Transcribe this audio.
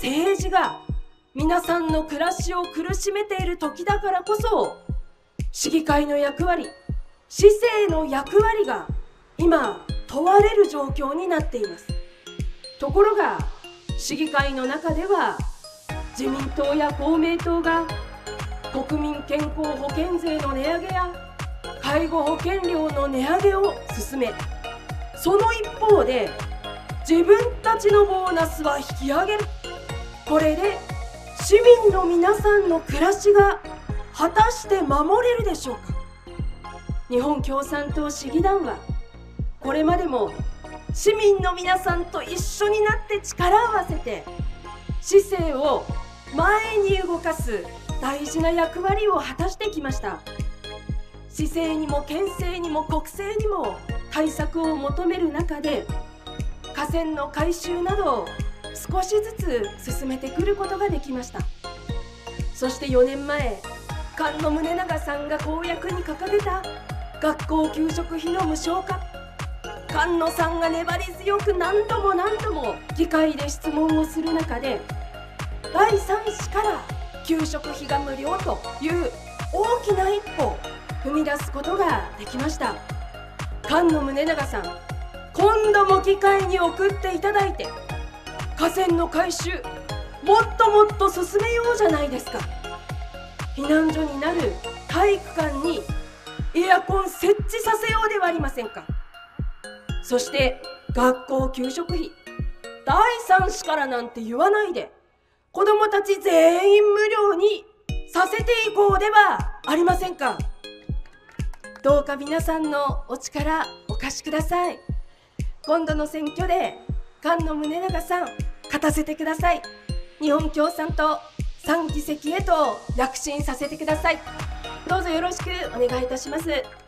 政治が皆さんの暮らしを苦しめている時だからこそ、市議会の役割、市政の役割が今問われる状況になっています。ところが市議会の中では自民党や公明党が国民健康保険税の値上げや介護保険料の値上げを進め、その一方で自分たちのボーナスは引き上げる。これで市民の皆さんの暮らしが果たして守れるでしょうか。日本共産党市議団はこれまでも市民の皆さんと一緒になって力を合わせて市政を前に動かす大事な役割を果たしてきました。市政にも県政にも国政にも対策を求める中で、河川の改修などを少しずつ進めてくることができました。そして4年前、菅野宗長さんが公約に掲げた学校給食費の無償化、菅野さんが粘り強く何度も議会で質問をする中で、第3子から給食費が無料という大きな一歩を踏み出すことができました。菅野宗長さん、今度も議会に送っていただいて、河川の改修もっと進めようじゃないですか。避難所になる体育館にエアコン設置させようではありませんか。そして学校給食費、第3子からなんて言わないで、子どもたち全員無料にさせていこうではありませんか。どうか皆さんのお力お貸しください。今度の選挙で菅野宗長さん勝たせてください。日本共産党3議席へと躍進させてください。どうぞよろしくお願いいたします。